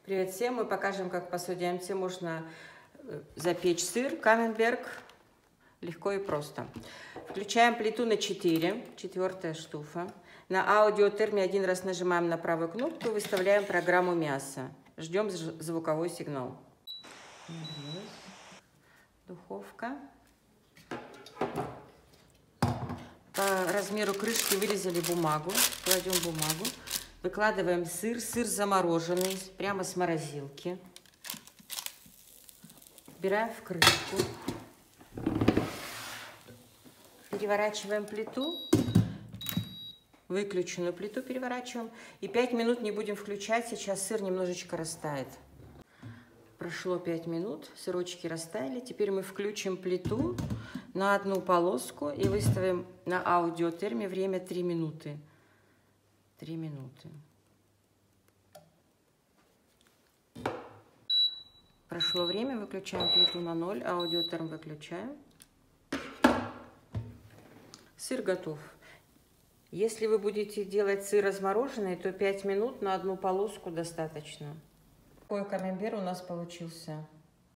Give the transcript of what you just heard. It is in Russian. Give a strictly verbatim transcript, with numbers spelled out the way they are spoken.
Привет всем! Мы покажем, как в посуде эм тэ можно запечь сыр камемберг легко и просто. Включаем плиту на четыре, четвертая штуфа. На аудиотерме один раз нажимаем на правую кнопку и выставляем программу мяса. Ждем звуковой сигнал. Духовка. По размеру крышки вырезали бумагу. Кладем бумагу. Выкладываем сыр. Сыр замороженный, прямо с морозилки. Убираем в крышку. Переворачиваем плиту. Выключенную плиту переворачиваем. И пять минут не будем включать. Сейчас сыр немножечко растает. Прошло пять минут. Сырочки растаяли. Теперь мы включим плиту на одну полоску и выставим на аудиотерме время три минуты. три минуты. Прошло время, выключаем плиту на ноль, аудиотерм выключаем. Сыр готов. Если вы будете делать сыр размороженный, то пять минут на одну полоску достаточно. Такой камембер у нас получился.